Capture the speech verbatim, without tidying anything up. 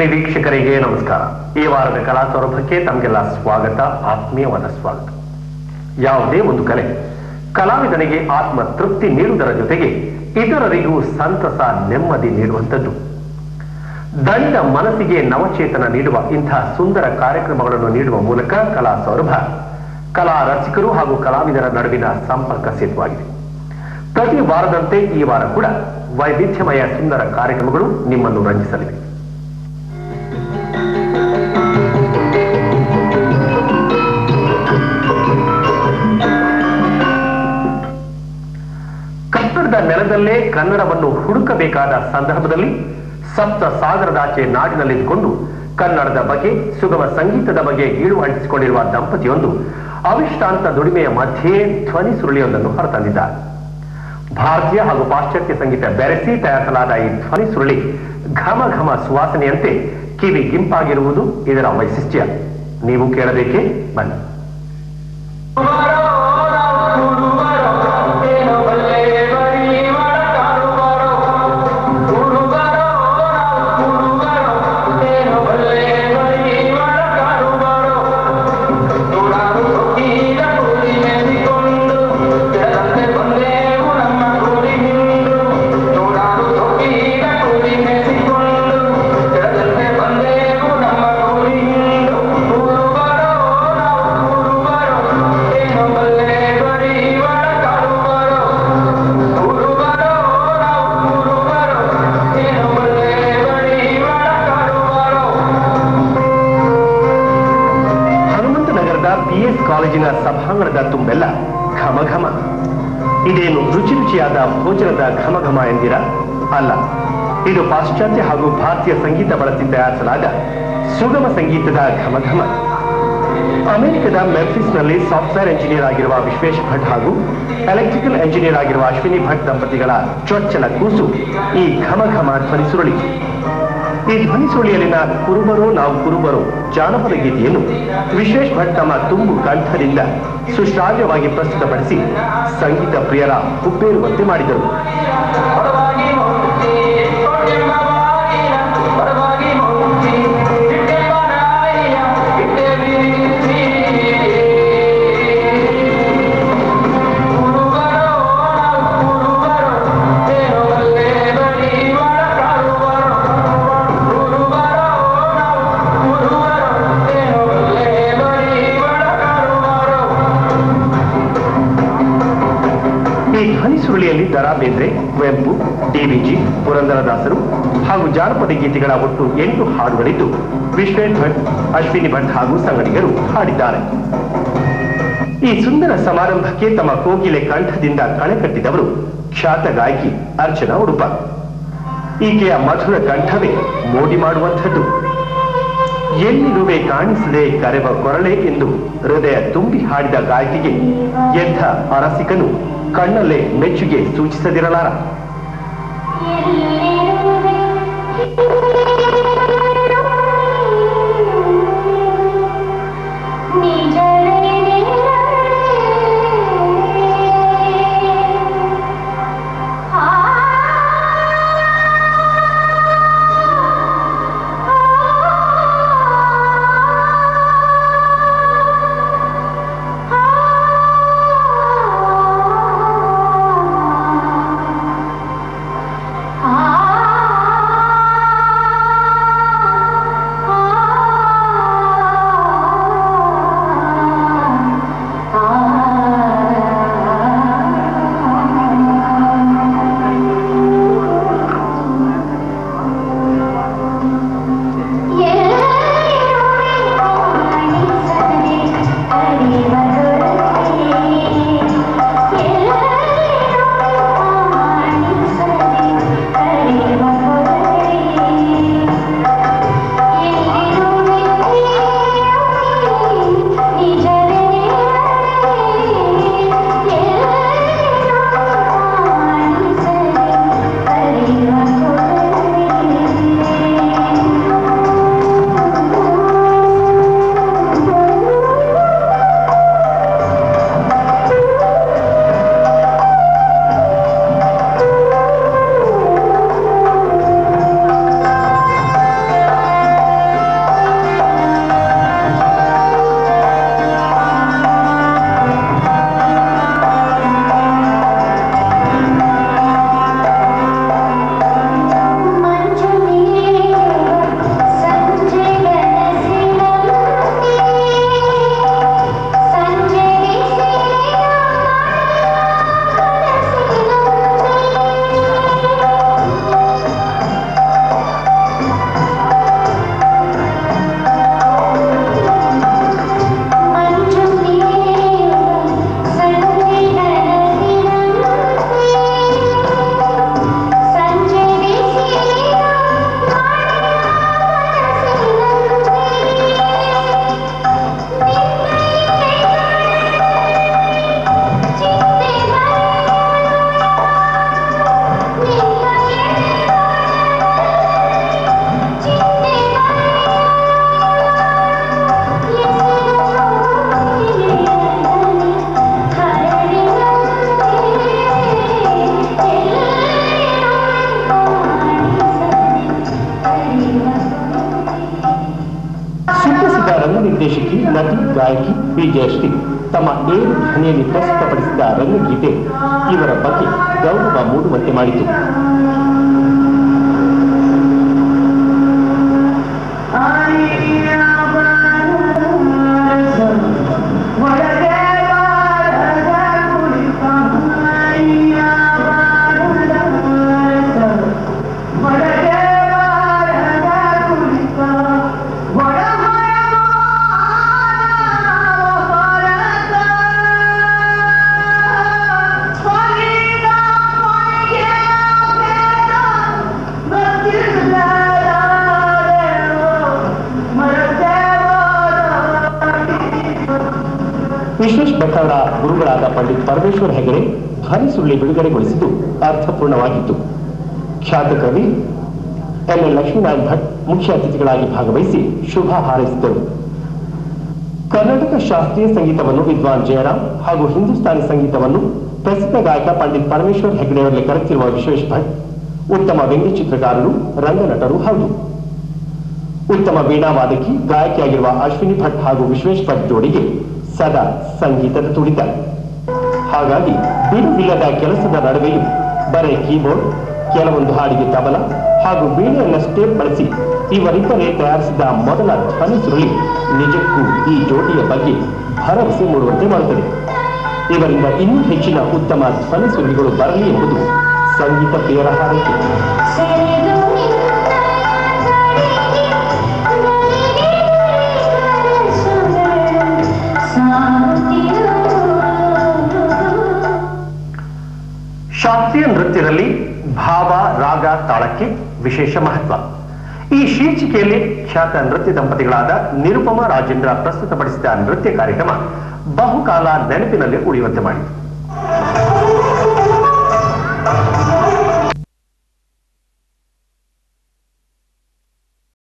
TV ವೀಕ್ಷಕರಿಗೆ ನಮಸ್ಕಾರ. ಈ ವಾರದ ಕಲಾ ಸೌರಭಕ್ಕೆ ತಮಗೆಲ್ಲ ಸ್ವಾಗತ, ಆತ್ಮೀಯವಾದ ಸ್ವಾಗತ. ಯಾವುದೇ ಒಂದು ಕಲೆ ಕಲಾವಿದನಿಗೆ ಆತ್ಮ ತೃಪ್ತಿ ನೀಡುವುದರ ಜೊತೆಗೆ ಇತರರಿಗೂ ಸಂತಸ, ನೆಮ್ಮದಿ ನೀಡುವಂಥದ್ದು. ದಣಿದ ಮನಸ್ಸಿಗೆ ನವಚೇತನ ನೀಡುವ ಇಂತಹ ಸುಂದರ ಕಾರ್ಯಕ್ರಮಗಳನ್ನು ನೀಡುವ ಮೂಲಕ ಕಲಾ ಸೌರಭ ಕಲಾ ರಸಿಕರು ಹಾಗೂ ಕಲಾವಿದರ ನಡುವಿನ ಸಂಪರ್ಕ ಸೇತುವಾಗಿದೆ. ಪ್ರತಿ ವಾರದಂತೆ ಈ ವಾರ ಕೂಡ ವೈವಿಧ್ಯಮಯ ಸುಂದರ ಕಾರ್ಯಕ್ರಮಗಳು ನಿಮ್ಮನ್ನು ರಂಜಿಸಲಿವೆ. ಕನ್ನಡದ ನೆಲದಲ್ಲೇ ಕನ್ನಡವನ್ನು ಹುಡುಕಬೇಕಾದ ಸಂದರ್ಭದಲ್ಲಿ ಸಪ್ತ ಸಾಗರದಾಚೆ ನಾಡಿನಲ್ಲಿದ್ದುಕೊಂಡು ಕನ್ನಡದ ಬಗ್ಗೆ, ಸುಗಮ ಸಂಗೀತದ ಬಗ್ಗೆ ಗೀಳು ಅಂಟಿಸಿಕೊಂಡಿರುವ ದಂಪತಿಯೊಂದು ಅವಿಶ್ರಾಂತ ದುಡಿಮೆಯ ಮಧ್ಯೆ ಧ್ವನಿ ಸುರುಳಿಯೊಂದನ್ನು ಹೊರತಂದಿದ್ದಾರೆ. ಭಾರತೀಯ ಹಾಗೂ ಪಾಶ್ಚಾತ್ಯ ಸಂಗೀತ ಬೆರೆಸಿ ತಯಾರಿಸಲಾದ ಈ ಧ್ವನಿ ಸುರುಳಿ ಘಮ ಘಮ ಸುವಾಸನೆಯಂತೆ ಕಿವಿ ಗಿಂಪಾಗಿರುವುದು ಇದರ ವೈಶಿಷ್ಟ್ಯ. ನೀವು ಕೇಳಬೇಕೆ? ಬನ್ನಿ. ಕಾಲೇಜಿನ ಸಭಾಂಗಣದ ತುಂಬೆಲ್ಲ ಘಮ ಘಮ. ಇದೇನು ರುಚಿ ರುಚಿಯಾದ ಭೋಜನದ ಘಮ ಘಮ ಎಂದಿರಾ? ಅಲ್ಲ, ಇದು ಪಾಶ್ಚಾತ್ಯ ಹಾಗೂ ಭಾರತೀಯ ಸಂಗೀತ ಬಳಸಿ ತಯಾರಿಸಲಾದ ಸುಗಮ ಸಂಗೀತದ ಘಮ ಘಮ. ಅಮೆರಿಕದ ಮೆಂಫಿಸ್ನಲ್ಲಿ ಸಾಫ್ಟ್ವೇರ್ ಎಂಜಿನಿಯರ್ ಆಗಿರುವ ವಿಶ್ವೇಶ್ ಭಟ್ ಹಾಗೂ ಎಲೆಕ್ಟ್ರಿಕಲ್ ಎಂಜಿನಿಯರ್ ಆಗಿರುವ ಅಶ್ವಿನಿ ಭಟ್ ದಂಪತಿಗಳ ಚೊಚ್ಚಲ ಕೂಸು ಈ ಘಮ ಘಮ ಧ್ವನಿ ಸುರುಳಿ. ಈ ಧ್ವನಿ ಸುರುಳಿಯಲ್ಲಿನ ಕುರುಬರೋ ನಾವು ಕುರುಬರೋ ಜಾನಪದ ಗೀತೆಯನ್ನು ವಿಶ್ವೇಶ್ ಭಟ್ ತಮ್ಮ ತುಂಬು ಕಂಠದಿಂದ ಸುಶ್ರಾವ್ಯವಾಗಿ ಪ್ರಸ್ತುತಪಡಿಸಿ ಸಂಗೀತ ಪ್ರಿಯರ ಹುಬ್ಬೇರುವಂತೆ ಮಾಡಿದರು. ಸುರುಳಿಯಲ್ಲಿ Da Ra Bendre, Kuvempu, D V G, ಪುರಂದರದಾಸರು ಹಾಗೂ ಜಾನಪದ ಗೀತೆಗಳ ಒಟ್ಟು ಎಂಟು ಹಾಡುಗಳಿದ್ದು ವಿಶ್ವೇಶ್ ಭಟ್, ಅಶ್ವಿನಿ ಭಟ್ ಹಾಗೂ ಸಂಗಡಿಗರು ಹಾಡಿದ್ದಾರೆ. ಈ ಸುಂದರ ಸಮಾರಂಭಕ್ಕೆ ತಮ್ಮ ಕೋಗಿಲೆ ಕಂಠದಿಂದ ಕಳೆ ಕಟ್ಟಿದವರು ಖ್ಯಾತ ಗಾಯಕಿ ಅರ್ಚನಾ ಉಡುಪ. ಈಕೆಯ ಮಧುರ ಕಂಠವೇ ಮೋಡಿ ಮಾಡುವಂಥದ್ದು. ಎಲ್ಲಿರುವೆ ಕಾಣಿಸದೆ ಕರೆವ ಕೊರಳೆ ಎಂದು ಹೃದಯ ತುಂಬಿ ಹಾಡಿದ ಗಾಯಕಿಗೆ ಎಂಥ ಅರಸಿಕನು ಕಣ್ಣಲ್ಲೇ ಮೆಚ್ಚುಗೆ ಸೂಚಿಸದಿರಲಾರ. Ah ರಂಗ ನಿರ್ದೇಶಕಿ, ನಟಿ, ಗಾಯಕಿ ಪಿ ಜಯಶ್ರೀ ತಮ್ಮ ಏಳು ಧ್ವನಿಯಲ್ಲಿ ಪ್ರಸ್ತುತಪಡಿಸಿದ ರಂಗಗೀತೆ ಇವರ ಬಗ್ಗೆ ಗೌರವ ಮೂಡುವಂತೆ ಮಾಡಿತು. ವಿಶ್ವೇಶ್ ಭಟ್ ಅವರ ಗುರುಗಳಾದ ಪಂಡಿತ್ ಪರಮೇಶ್ವರ್ ಹೆಗಡೆ ಧ್ವನಿ ಸುರುಳಿ ಬಿಡುಗಡೆಗೊಳಿಸಿದ್ದು ಅರ್ಥಪೂರ್ಣವಾಗಿತ್ತು. ಖ್ಯಾತ ಕವಿ ಎಲ್ ಎಲ್ ಲಕ್ಷ್ಮೀನಾರಾಯಣ್ ಭಟ್ ಮುಖ್ಯ ಅತಿಥಿಗಳಾಗಿ ಭಾಗವಹಿಸಿ ಶುಭ ಹಾರೈಸಿದರು. ಕರ್ನಾಟಕ ಶಾಸ್ತ್ರೀಯ ಸಂಗೀತವನ್ನು ವಿದ್ವಾನ್ ಜಯರಾಮ್ ಹಾಗೂ ಹಿಂದೂಸ್ತಾನಿ ಸಂಗೀತವನ್ನು ಪ್ರಸಿದ್ಧ ಗಾಯಕ ಪಂಡಿತ್ ಪರಮೇಶ್ವರ್ ಹೆಗಡೆಯವರಲ್ಲಿ ಕರೆತಿರುವ ವಿಶ್ವೇಶ್ ಭಟ್ ಉತ್ತಮ ವ್ಯಂಗ್ಯ ಚಿತ್ರಕಾರರು, ರಂಗನಟರು ಹೌದು. ಉತ್ತಮ ವೀಣಾವಾದಕಿ, ಗಾಯಕಿಯಾಗಿರುವ ಅಶ್ವಿನಿ ಭಟ್ ಹಾಗೂ ವಿಶ್ವೇಶ್ ಭಟ್ ಜೋಡಿಗೆ ಸದಾ ಸಂಗೀತದ ತುಡಿತ. ಹಾಗಾಗಿ ಬಿಡುವಿಲ್ಲದ ಕೆಲಸದ ನಡುವೆಯೂ ಬರೇ ಕೀಬೋರ್ಡ್, ಕೆಲವೊಂದು ಹಾಡಿಗೆ ತಬಲ ಹಾಗೂ ವೀಣೆಯನ್ನಷ್ಟೇ ಬಳಸಿ ಇವರಿಬ್ಬರೇ ತಯಾರಿಸಿದ ಮೊದಲ ಧ್ವನಿ ಸುರುಳಿ ನಿಜಕ್ಕೂ ಈ ಜೋಡಿಯ ಬಗ್ಗೆ ಭರವಸೆ ಮೂಡುವಂತೆ ಮಾಡುತ್ತದೆ. ಇವರಿಂದ ಇನ್ನೂ ಹೆಚ್ಚಿನ ಉತ್ತಮ ಧ್ವನಿ ಸುರುಳಿಗಳು ಬರಲಿ ಎಂಬುದು ಸಂಗೀತ ಪ್ರಿಯರ ಹಾರೈಕೆ. ಶಾಸ್ತ್ರೀಯ ನೃತ್ಯದಲ್ಲಿ ಭಾವ, ರಾಗ, ತಾಳಕ್ಕೆ ವಿಶೇಷ ಮಹತ್ವ. ಈ ಶೀರ್ಷಿಕೆಯಲ್ಲಿ ಖ್ಯಾತ ನೃತ್ಯ ದಂಪತಿಗಳಾದ ನಿರುಪಮಾ ರಾಜೇಂದ್ರ ಪ್ರಸ್ತುತಪಡಿಸಿದ ನೃತ್ಯ ಕಾರ್ಯಕ್ರಮ ಬಹುಕಾಲ ನೆನಪಿನಲ್ಲಿ ಉಳಿಯುವಂತೆ ಮಾಡಿತು.